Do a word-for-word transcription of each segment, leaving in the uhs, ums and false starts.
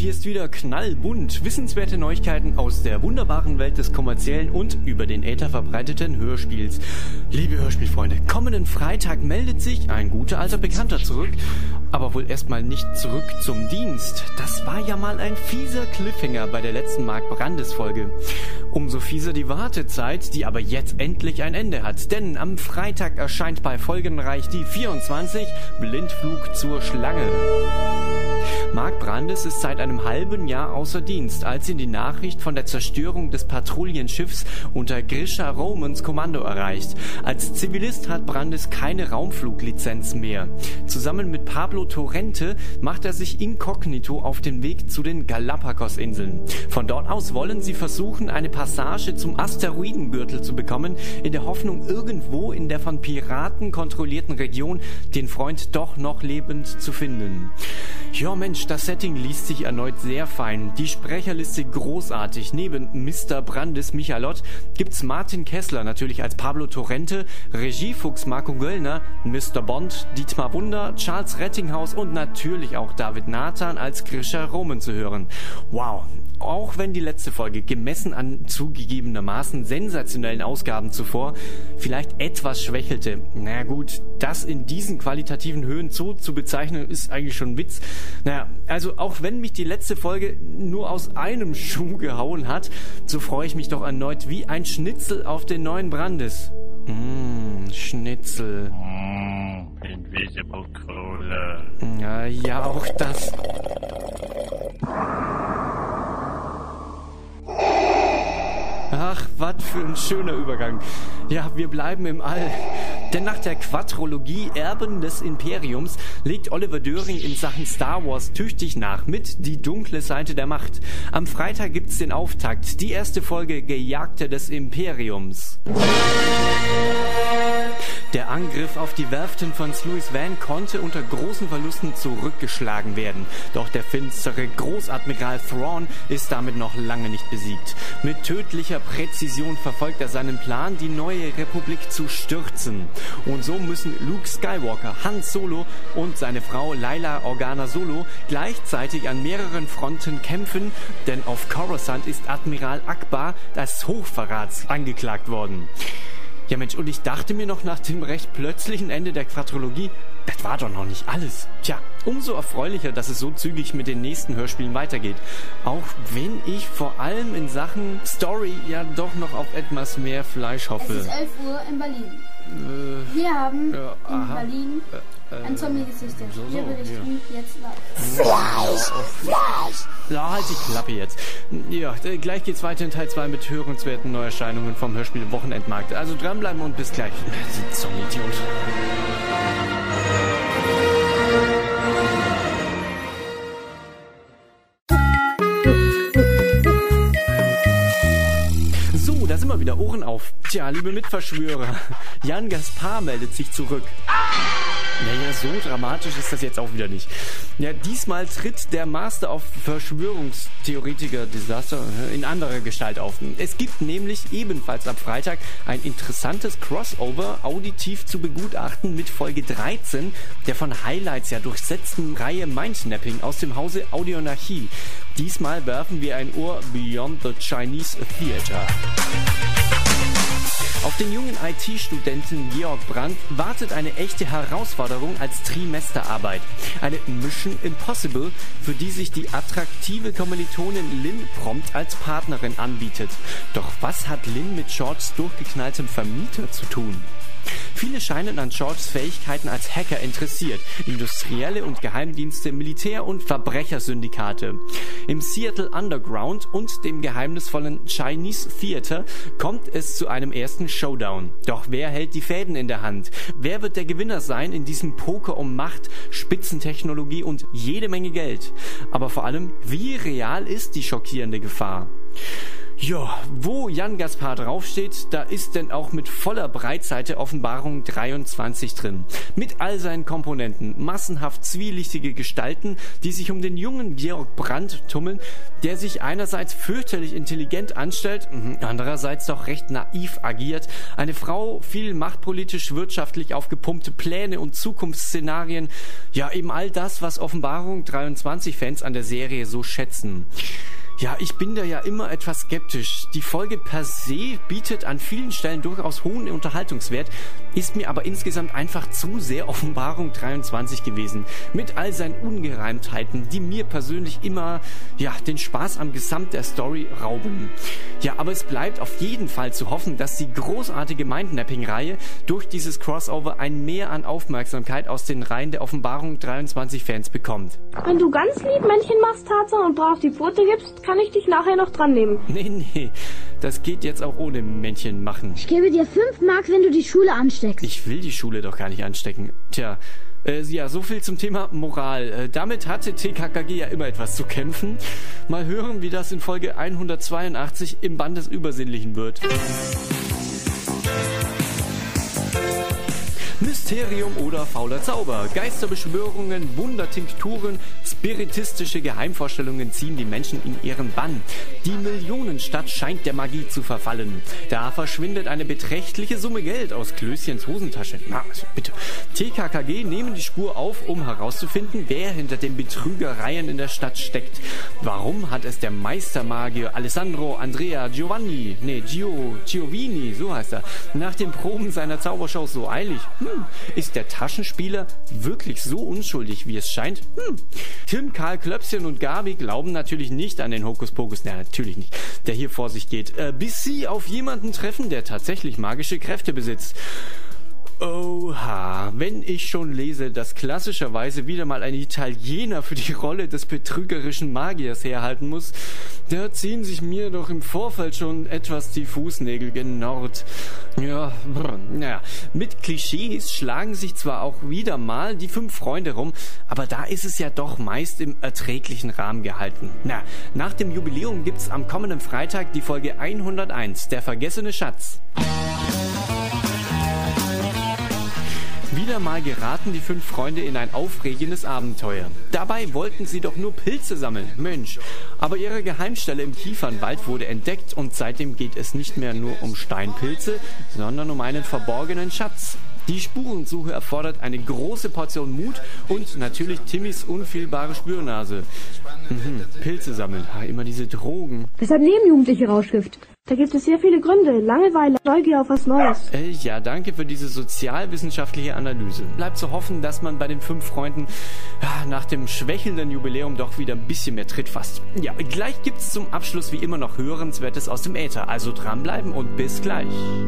hier ist wieder knallbunt. Wissenswerte Neuigkeiten aus der wunderbaren Welt des kommerziellen und über den Äther verbreiteten Hörspiels. Liebe Hörspielfreunde, kommenden Freitag meldet sich ein guter alter Bekannter zurück. Aber wohl erstmal nicht zurück zum Dienst. Das war ja mal ein fieser Cliffhanger bei der letzten Mark Brandes Folge. Umso fieser die Wartezeit, die aber jetzt endlich ein Ende hat. Denn am Freitag erscheint bei Folgenreich die vierundzwanzig Blindflug zur Schlange. Mark Brandes ist seit einem halben Jahr außer Dienst, als ihn die Nachricht von der Zerstörung des Patrouillenschiffs unter Grisha Romans Kommando erreicht. Als Zivilist hat Brandes keine Raumfluglizenz mehr. Zusammen mit Pablo Torrente macht er sich inkognito auf den Weg zu den Galapagos-Inseln. Von dort aus wollen sie versuchen, eine Passage zum Asteroidengürtel zu bekommen, in der Hoffnung, irgendwo in der von Piraten kontrollierten Region den Freund doch noch lebend zu finden. Ja Mensch, das Setting liest sich erneut sehr fein. Die Sprecherliste großartig. Neben Mister Brandes Michalott gibt's Martin Kessler natürlich als Pablo Torrente, Regiefuchs Marco Göllner, Mister Bond, Dietmar Wunder, Charles Rettinghaus und natürlich auch David Nathan als Grisha Roman zu hören. Wow! Auch wenn die letzte Folge gemessen an zugegebenermaßen sensationellen Ausgaben zuvor vielleicht etwas schwächelte. Na gut, das in diesen qualitativen Höhen so zu bezeichnen, ist eigentlich schon ein Witz. Naja, also auch wenn mich die letzte Folge nur aus einem Schuh gehauen hat, so freue ich mich doch erneut wie ein Schnitzel auf den neuen Brandes. Mmh, Schnitzel. Mm, Invisible Cola. Ja, ja, auch das. Ach, was für ein schöner Übergang. Ja, wir bleiben im All. Denn nach der Quadrologie Erben des Imperiums legt Oliver Döring in Sachen Star Wars tüchtig nach mit Die dunkle Seite der Macht. Am Freitag gibt's den Auftakt, die erste Folge Gejagte des Imperiums. Der Angriff auf die Werften von Sluis Van konnte unter großen Verlusten zurückgeschlagen werden. Doch der finstere Großadmiral Thrawn ist damit noch lange nicht besiegt. Mit tödlicher Präzision verfolgt er seinen Plan, die neue Republik zu stürzen. Und so müssen Luke Skywalker, Han Solo und seine Frau Laila Organa Solo gleichzeitig an mehreren Fronten kämpfen, denn auf Coruscant ist Admiral Akbar des Hochverrats angeklagt worden. Ja Mensch, und ich dachte mir noch nach dem recht plötzlichen Ende der Quadrologie, das war doch noch nicht alles. Tja, umso erfreulicher, dass es so zügig mit den nächsten Hörspielen weitergeht. Auch wenn ich vor allem in Sachen Story ja doch noch auf etwas mehr Fleisch hoffe. Es ist elf Uhr in Berlin. Äh, Wir haben ja, in aha. Berlin äh, ein Zombie gesichtet. so, so, Wir berichten ja. jetzt live. Fleisch, Fleisch. Ja, halt die Klappe jetzt. Ja, gleich geht's weiter in Teil zwei mit hörenswerten Neuerscheinungen vom Hörspiel Wochenendmarkt. Also dranbleiben und bis gleich. So ein Idiot. So, da sind wir wieder. Ohren auf. Tja, liebe Mitverschwörer, Jan Gaspar meldet sich zurück. Naja, so dramatisch ist das jetzt auch wieder nicht. Ja, diesmal tritt der Master of Verschwörungstheoretiker Desaster in anderer Gestalt auf. Es gibt nämlich ebenfalls ab Freitag ein interessantes Crossover auditiv zu begutachten mit Folge dreizehn der von Highlights ja durchsetzten Reihe Mindnapping aus dem Hause Audionarchie. Diesmal werfen wir ein Ohr Beyond the Chinese Theater. Auf den jungen I T-Studenten Georg Brandt wartet eine echte Herausforderung als Trimesterarbeit. Eine Mission Impossible, für die sich die attraktive Kommilitonin Lynn prompt als Partnerin anbietet. Doch was hat Lynn mit Georges durchgeknalltem Vermieter zu tun? Viele scheinen an Georges Fähigkeiten als Hacker interessiert. Industrielle und Geheimdienste, Militär- und Verbrechersyndikate. Im Seattle Underground und dem geheimnisvollen Chinese Theater kommt es zu einem ersten Showdown. Doch wer hält die Fäden in der Hand? Wer wird der Gewinner sein in diesem Poker um Macht, Spitzentechnologie und jede Menge Geld? Aber vor allem, wie real ist die schockierende Gefahr? Ja, wo Jan Gaspar draufsteht, da ist denn auch mit voller Breitseite Offenbarung dreiundzwanzig drin. Mit all seinen Komponenten, massenhaft zwielichtige Gestalten, die sich um den jungen Georg Brandt tummeln, der sich einerseits fürchterlich intelligent anstellt, andererseits doch recht naiv agiert, eine Frau, viel machtpolitisch, wirtschaftlich aufgepumpte Pläne und Zukunftsszenarien, ja eben all das, was Offenbarung dreiundzwanzig Fans an der Serie so schätzen. Ja, ich bin da ja immer etwas skeptisch. Die Folge per se bietet an vielen Stellen durchaus hohen Unterhaltungswert, ist mir aber insgesamt einfach zu sehr Offenbarung dreiundzwanzig gewesen. Mit all seinen Ungereimtheiten, die mir persönlich immer, ja, den Spaß am Gesamt der Story rauben. Ja, aber es bleibt auf jeden Fall zu hoffen, dass die großartige Mindnapping-Reihe durch dieses Crossover ein Mehr an Aufmerksamkeit aus den Reihen der Offenbarung dreiundzwanzig Fans bekommt. Wenn du ganz lieb Männchen machst, Tarzan, und brav die Pfote gibst, kann ich dich nachher noch dran nehmen. Nee, nee, das geht jetzt auch ohne Männchen machen. Ich gebe dir fünf Mark, wenn du die Schule ansteckst. Ich will die Schule doch gar nicht anstecken. Tja, äh, ja, so viel zum Thema Moral. Äh, damit hatte T K K G ja immer etwas zu kämpfen. Mal hören, wie das in Folge hundertzweiundachtzig im Band des Übersinnlichen wird. Mysterium oder fauler Zauber, Geisterbeschwörungen, Wundertinkturen, spiritistische Geheimvorstellungen ziehen die Menschen in ihren Bann. Die Millionenstadt scheint der Magie zu verfallen. Da verschwindet eine beträchtliche Summe Geld aus Klößchens Hosentasche. Na, also bitte. T K K G nehmen die Spur auf, um herauszufinden, wer hinter den Betrügereien in der Stadt steckt. Warum hat es der Meistermagier Alessandro Andrea Giovanni, nee, Gio, Giovini, so heißt er, nach den Proben seiner Zaubershow so eilig? Hm, ist der Taschenspieler wirklich so unschuldig, wie es scheint? Hm. Tim, Karl, Klöpschen und Gabi glauben natürlich nicht an den Hokuspokus, na, natürlich nicht, der hier vor sich geht, äh, bis sie auf jemanden treffen, der tatsächlich magische Kräfte besitzt. Oha, wenn ich schon lese, dass klassischerweise wieder mal ein Italiener für die Rolle des betrügerischen Magiers herhalten muss, da ziehen sich mir doch im Vorfeld schon etwas die Fußnägel genurrt. Ja, brr, naja, mit Klischees schlagen sich zwar auch wieder mal die fünf Freunde rum, aber da ist es ja doch meist im erträglichen Rahmen gehalten. Na, nach dem Jubiläum gibt's am kommenden Freitag die Folge hunderteins, der vergessene Schatz. Wieder mal geraten die fünf Freunde in ein aufregendes Abenteuer. Dabei wollten sie doch nur Pilze sammeln, Mensch. Aber ihre Geheimstelle im Kiefernwald wurde entdeckt und seitdem geht es nicht mehr nur um Steinpilze, sondern um einen verborgenen Schatz. Die Spurensuche erfordert eine große Portion Mut und natürlich Timmys unfehlbare Spürnase. Mhm, Pilze sammeln, immer diese Drogen. Weshalb nehmen Jugendliche Rauschgift? Da gibt es sehr viele Gründe. Langeweile, Neugier auf was Neues. Äh, ja, danke für diese sozialwissenschaftliche Analyse. Bleibt zu hoffen, dass man bei den fünf Freunden ja, nach dem schwächelnden Jubiläum doch wieder ein bisschen mehr Tritt fasst. Ja, gleich gibt's zum Abschluss wie immer noch Hörenswertes aus dem Äther. Also dranbleiben und bis gleich.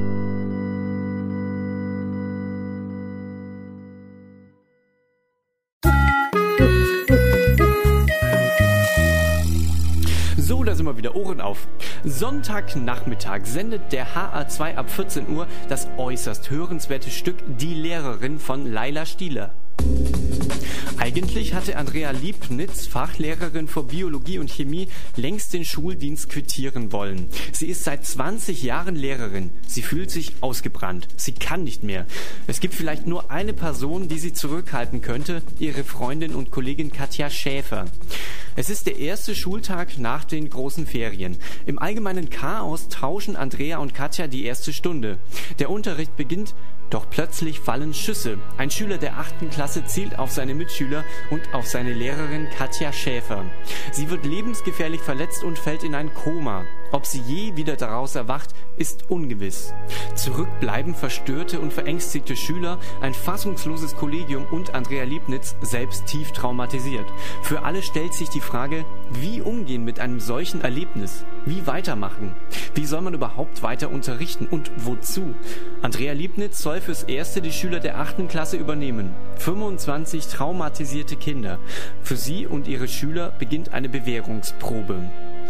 So, da sind wir wieder, Ohren auf. Sonntagnachmittag sendet der H A zwei ab vierzehn Uhr das äußerst hörenswerte Stück Die Lehrerin von Laila Stieler. Eigentlich hatte Andrea Liebnitz, Fachlehrerin für Biologie und Chemie, längst den Schuldienst quittieren wollen. Sie ist seit zwanzig Jahren Lehrerin. Sie fühlt sich ausgebrannt. Sie kann nicht mehr. Es gibt vielleicht nur eine Person, die sie zurückhalten könnte, ihre Freundin und Kollegin Katja Schäfer. Es ist der erste Schultag nach den großen Ferien. Im allgemeinen Chaos tauschen Andrea und Katja die erste Stunde. Der Unterricht beginnt, doch plötzlich fallen Schüsse. Ein Schüler der achten Klasse zielt auf seine Mitschüler und auf seine Lehrerin Katja Schäfer. Sie wird lebensgefährlich verletzt und fällt in ein Koma. Ob sie je wieder daraus erwacht, ist ungewiss. Zurück bleiben verstörte und verängstigte Schüler, ein fassungsloses Kollegium und Andrea Liebnitz selbst tief traumatisiert. Für alle stellt sich die Frage, wie umgehen mit einem solchen Erlebnis? Wie weitermachen? Wie soll man überhaupt weiter unterrichten und wozu? Andrea Liebnitz soll fürs Erste die Schüler der achten Klasse übernehmen. fünfundzwanzig traumatisierte Kinder. Für sie und ihre Schüler beginnt eine Bewährungsprobe.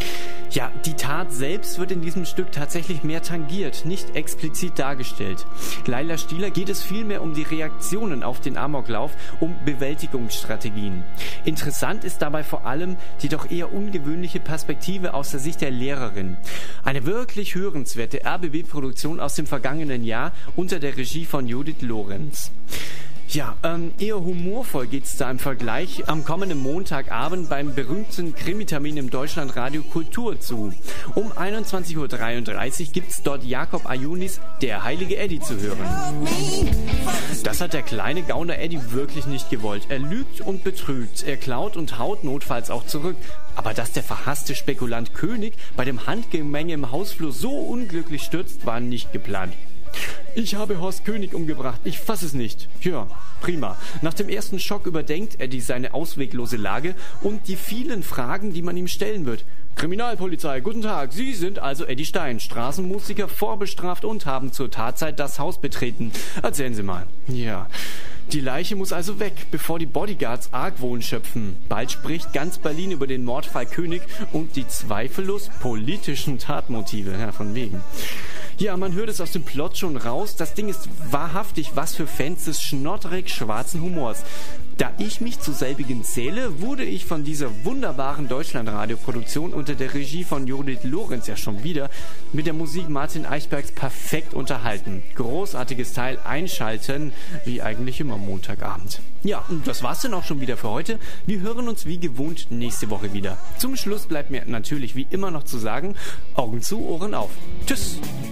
Ja, die Tat selbst wird in diesem Stück tatsächlich mehr tangiert, nicht explizit dargestellt. Laila Stieler geht es vielmehr um die Reaktionen auf den Amoklauf, um Bewältigungsstrategien. Interessant ist dabei vor allem die doch eher ungewöhnliche Perspektive aus der Sicht der Lehrerin. Eine wirklich hörenswerte R B B-Produktion aus dem vergangenen Jahr unter der Regie von Judith Lorenz. Ja, ähm, eher humorvoll geht's da im Vergleich am kommenden Montagabend beim berühmten Krimi-Termin im Deutschlandradio Kultur zu. Um einundzwanzig Uhr dreiunddreißig gibt's dort Jakob Ayunis Der heilige Eddie zu hören. Das hat der kleine Gauner Eddie wirklich nicht gewollt. Er lügt und betrügt, er klaut und haut notfalls auch zurück. Aber dass der verhasste Spekulant König bei dem Handgemenge im Hausflur so unglücklich stürzt, war nicht geplant. Ich habe Horst König umgebracht, ich fass es nicht. Ja, prima. Nach dem ersten Schock überdenkt Eddie seine ausweglose Lage und die vielen Fragen, die man ihm stellen wird. Kriminalpolizei, guten Tag. Sie sind also Eddie Stein, Straßenmusiker, vorbestraft und haben zur Tatzeit das Haus betreten. Erzählen Sie mal. Ja, die Leiche muss also weg, bevor die Bodyguards Argwohn schöpfen. Bald spricht ganz Berlin über den Mordfall König und die zweifellos politischen Tatmotive. Ja, von wegen. Ja, man hört es aus dem Plot schon raus. Das Ding ist wahrhaftig was für Fans des schnottrig schwarzen Humors. Da ich mich zu selbigen zähle, wurde ich von dieser wunderbaren Deutschlandradio-Produktion unter der Regie von Judith Lorenz ja schon wieder mit der Musik Martin Eichbergs perfekt unterhalten. Großartiges Teil, einschalten, wie eigentlich immer Montagabend. Ja, und das war's dann auch schon wieder für heute. Wir hören uns wie gewohnt nächste Woche wieder. Zum Schluss bleibt mir natürlich wie immer noch zu sagen, Augen zu, Ohren auf. Tschüss!